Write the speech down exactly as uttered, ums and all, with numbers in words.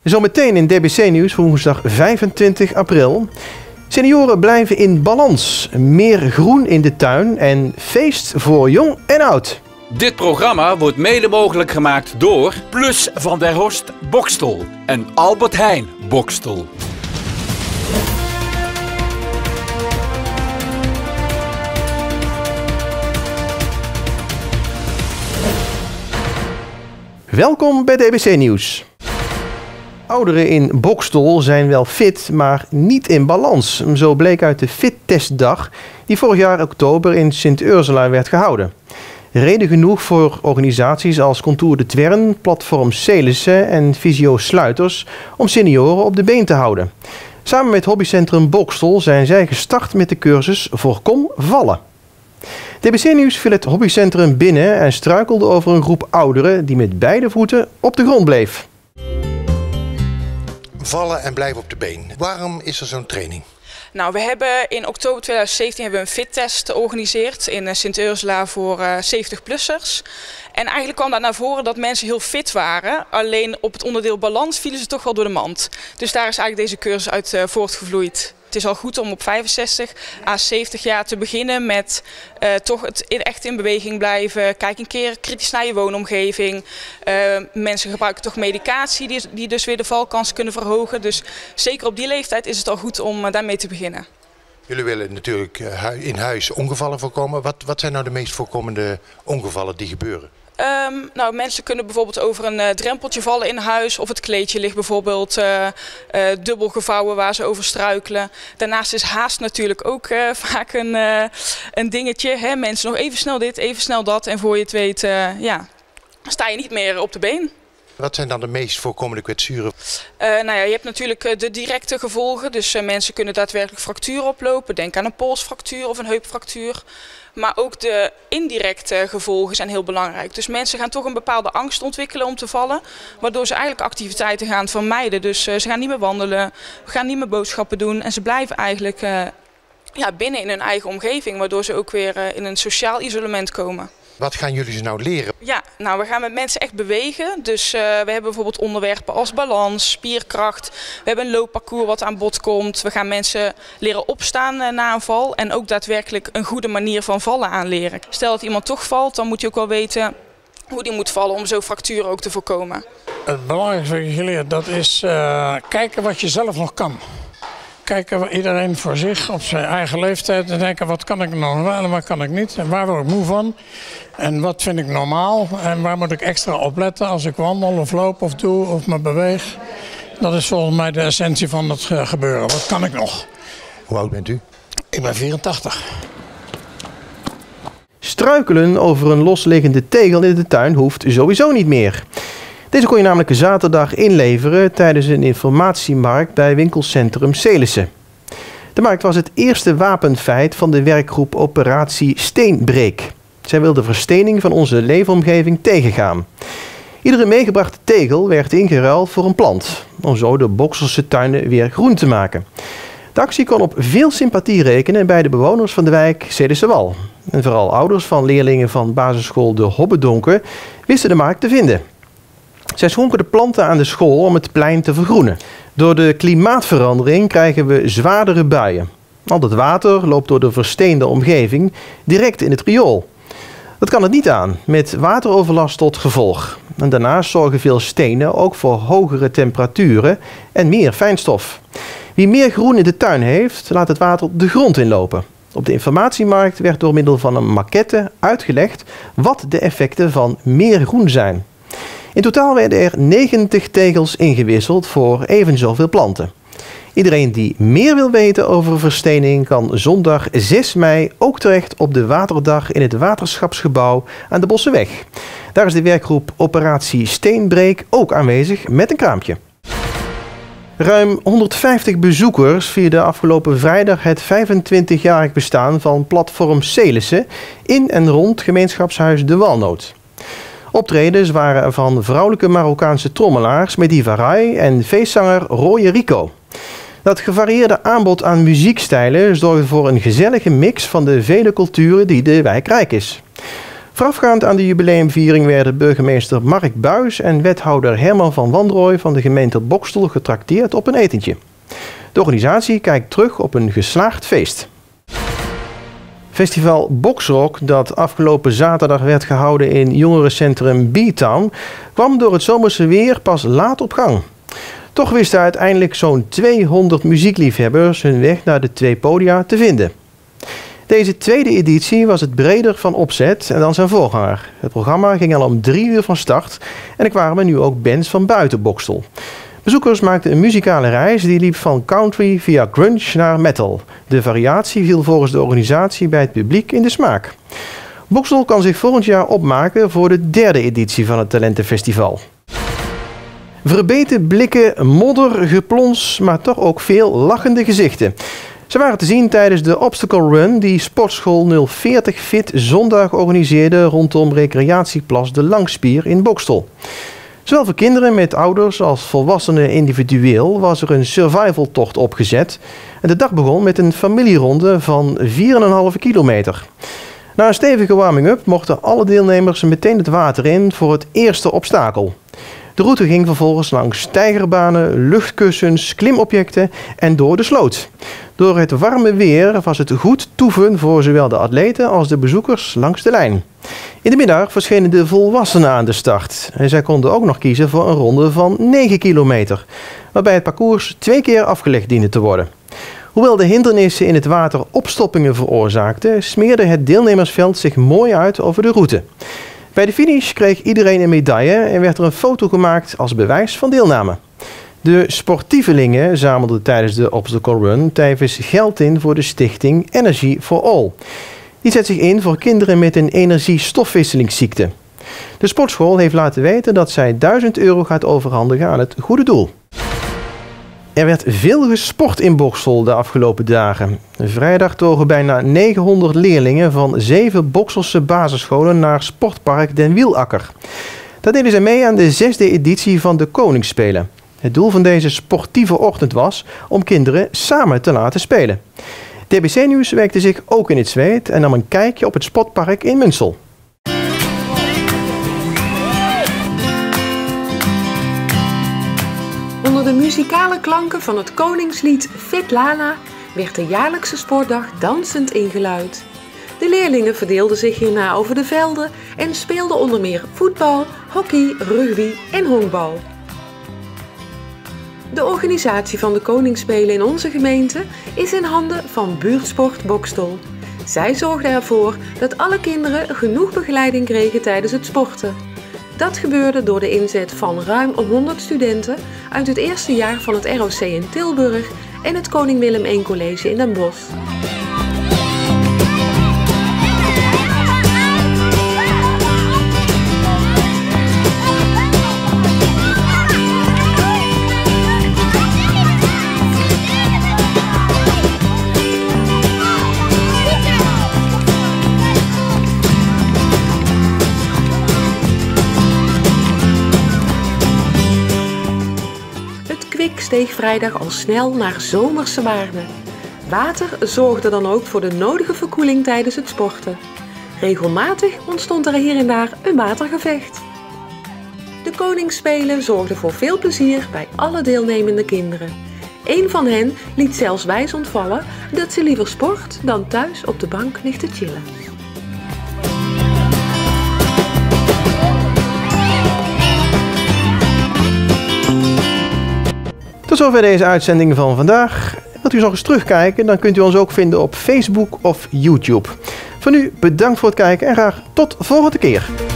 Zometeen in D B C Nieuws woensdag vijfentwintig april. Senioren blijven in balans. Meer groen in de tuin en feest voor jong en oud. Dit programma wordt mede mogelijk gemaakt door Plus van der Horst Boxtel en Albert Heijn Boxtel. Welkom bij D B C Nieuws. Ouderen in Boxtel zijn wel fit, maar niet in balans. Zo bleek uit de Fit-testdag die vorig jaar oktober in Sint Ursula werd gehouden. Reden genoeg voor organisaties als Contour de Twern, Platform Celissen en Visio Sluiters om senioren op de been te houden. Samen met hobbycentrum Boxtel zijn zij gestart met de cursus Voorkom vallen. D B C Nieuws viel het hobbycentrum binnen en struikelde over een groep ouderen die met beide voeten op de grond bleef. Vallen en blijven op de been. Waarom is er zo'n training? Nou, we hebben in oktober tweeduizend zeventien hebben we een fittest georganiseerd in Sint Ursula voor uh, zeventig-plussers. En eigenlijk kwam daar naar voren dat mensen heel fit waren. Alleen op het onderdeel balans vielen ze toch wel door de mand. Dus daar is eigenlijk deze cursus uit uh, voortgevloeid. Het is al goed om op vijfenzestig à zeventig jaar te beginnen met uh, toch het in, echt in beweging blijven. Kijk een keer kritisch naar je woonomgeving. Uh, mensen gebruiken toch medicatie die, die dus weer de valkans kunnen verhogen. Dus zeker op die leeftijd is het al goed om uh, daarmee te beginnen. Jullie willen natuurlijk uh, in huis ongevallen voorkomen. Wat, wat zijn nou de meest voorkomende ongevallen die gebeuren? Um, nou, mensen kunnen bijvoorbeeld over een uh, drempeltje vallen in huis of het kleedje ligt bijvoorbeeld uh, uh, dubbel gevouwen waar ze over struikelen. Daarnaast is haast natuurlijk ook uh, vaak een, uh, een dingetje. Hè? Mensen nog even snel dit, even snel dat en voor je het weet uh, ja, sta je niet meer op de been. Wat zijn dan de meest voorkomende kwetsuren? Uh, nou ja, je hebt natuurlijk de directe gevolgen, dus uh, mensen kunnen daadwerkelijk fracturen oplopen. Denk aan een polsfractuur of een heupfractuur. Maar ook de indirecte gevolgen zijn heel belangrijk. Dus mensen gaan toch een bepaalde angst ontwikkelen om te vallen. Waardoor ze eigenlijk activiteiten gaan vermijden. Dus uh, ze gaan niet meer wandelen, gaan niet meer boodschappen doen. En ze blijven eigenlijk uh, ja, binnen in hun eigen omgeving. Waardoor ze ook weer uh, in een sociaal isolement komen. Wat gaan jullie ze nou leren? Ja, nou we gaan met mensen echt bewegen. Dus uh, we hebben bijvoorbeeld onderwerpen als balans, spierkracht. We hebben een loopparcours wat aan bod komt. We gaan mensen leren opstaan uh, na een val. En ook daadwerkelijk een goede manier van vallen aanleren. Stel dat iemand toch valt, dan moet je ook wel weten hoe die moet vallen om zo fracturen ook te voorkomen. Het belangrijkste wat je geleerd dat is uh, kijken wat je zelf nog kan. Kijken iedereen voor zich op zijn eigen leeftijd en denken wat kan ik nog wel en wat kan ik niet. En waar word ik moe van en wat vind ik normaal en waar moet ik extra op letten als ik wandel of loop of doe of me beweeg. Dat is volgens mij de essentie van het gebeuren. Wat kan ik nog? Hoe oud bent u? Ik ben vierentachtig. Struikelen over een losliggende tegel in de tuin hoeft sowieso niet meer. Deze kon je namelijk zaterdag inleveren tijdens een informatiemarkt bij winkelcentrum Celissen. De markt was het eerste wapenfeit van de werkgroep Operatie Steenbreek. Zij wil de verstening van onze leefomgeving tegengaan. Iedere meegebrachte tegel werd ingeruild voor een plant, om zo de Boxelse tuinen weer groen te maken. De actie kon op veel sympathie rekenen bij de bewoners van de wijk Cedissewal. En vooral ouders van leerlingen van basisschool De Hobbedonken wisten de markt te vinden. Zij schonken de planten aan de school om het plein te vergroenen. Door de klimaatverandering krijgen we zwaardere buien. Al het water loopt door de versteende omgeving direct in het riool. Dat kan het niet aan, met wateroverlast tot gevolg. En daarnaast zorgen veel stenen ook voor hogere temperaturen en meer fijnstof. Wie meer groen in de tuin heeft, laat het water de grond inlopen. Op de informatiemarkt werd door middel van een maquette uitgelegd wat de effecten van meer groen zijn. In totaal werden er negentig tegels ingewisseld voor even zoveel planten. Iedereen die meer wil weten over verstening kan zondag zes mei ook terecht op de Waterdag in het Waterschapsgebouw aan de Bosseweg. Daar is de werkgroep Operatie Steenbreek ook aanwezig met een kraampje. Ruim honderdvijftig bezoekers vierden afgelopen vrijdag het vijfentwintigjarig bestaan van Platform Celissen in en rond gemeenschapshuis De Walnoot. Optredens waren van vrouwelijke Marokkaanse trommelaars Mediva Rai en feestzanger Roye Rico. Dat gevarieerde aanbod aan muziekstijlen zorgde voor een gezellige mix van de vele culturen die de wijk rijk is. Voorafgaand aan de jubileumviering werden burgemeester Mark Buijs en wethouder Herman van Wanrooy van de gemeente Boxtel getrakteerd op een etentje. De organisatie kijkt terug op een geslaagd feest. Festival Boxrock, dat afgelopen zaterdag werd gehouden in jongerencentrum B-Town, kwam door het zomerse weer pas laat op gang. Toch wisten uiteindelijk zo'n tweehonderd muziekliefhebbers hun weg naar de twee podia te vinden. Deze tweede editie was het breder van opzet dan zijn voorganger. Het programma ging al om drie uur van start en er kwamen nu ook bands van buiten Boxtel. Bezoekers maakten een muzikale reis die liep van country via grunge naar metal. De variatie viel volgens de organisatie bij het publiek in de smaak. Boxtel kan zich volgend jaar opmaken voor de derde editie van het Talentenfestival. Verbeten blikken, modder, geplons, maar toch ook veel lachende gezichten. Ze waren te zien tijdens de obstacle run die Sportschool nul veertig Fit zondag organiseerde rondom recreatieplas De Langspier in Boxtel. Zowel voor kinderen met ouders als volwassenen individueel was er een survivaltocht opgezet. En de dag begon met een familieronde van vier komma vijf kilometer. Na een stevige warming-up mochten alle deelnemers meteen het water in voor het eerste obstakel. De route ging vervolgens langs steigerbanen, luchtkussens, klimobjecten en door de sloot. Door het warme weer was het goed toeven voor zowel de atleten als de bezoekers langs de lijn. In de middag verschenen de volwassenen aan de start. En zij konden ook nog kiezen voor een ronde van negen kilometer, waarbij het parcours twee keer afgelegd diende te worden. Hoewel de hindernissen in het water opstoppingen veroorzaakten, smeerde het deelnemersveld zich mooi uit over de route. Bij de finish kreeg iedereen een medaille en werd er een foto gemaakt als bewijs van deelname. De sportievelingen zamelden tijdens de obstacle run tevens geld in voor de stichting Energy for All. Die zet zich in voor kinderen met een energiestofwisselingsziekte. De sportschool heeft laten weten dat zij duizend euro gaat overhandigen aan het goede doel. Er werd veel gesport in Boxtel de afgelopen dagen. Vrijdag togen bijna negenhonderd leerlingen van zeven Boxtelse basisscholen naar sportpark Den Wielakker. Daar deden zij mee aan de zesde editie van de Koningsspelen. Het doel van deze sportieve ochtend was om kinderen samen te laten spelen. D B C Nieuws werkte zich ook in het zweet en nam een kijkje op het sportpark in Munsel. Onder de muzikale klanken van het koningslied Fit Lala werd de jaarlijkse sportdag dansend ingeluid. De leerlingen verdeelden zich hierna over de velden en speelden onder meer voetbal, hockey, rugby en honkbal. De organisatie van de Koningsspelen in onze gemeente is in handen van Buurtsport Boxtel. Zij zorgden ervoor dat alle kinderen genoeg begeleiding kregen tijdens het sporten. Dat gebeurde door de inzet van ruim honderd studenten uit het eerste jaar van het R O C in Tilburg en het Koning Willem de Eerste College in Den Bosch. Kwik steeg vrijdag al snel naar zomerse waarden. Water zorgde dan ook voor de nodige verkoeling tijdens het sporten. Regelmatig ontstond er hier en daar een watergevecht. De Koningsspelen zorgden voor veel plezier bij alle deelnemende kinderen. Eén van hen liet zelfs wijs ontvallen dat ze liever sport dan thuis op de bank ligt te chillen. Tot zover deze uitzending van vandaag. Wilt u nog eens terugkijken, dan kunt u ons ook vinden op Facebook of YouTube. Voor nu bedankt voor het kijken en graag tot volgende keer.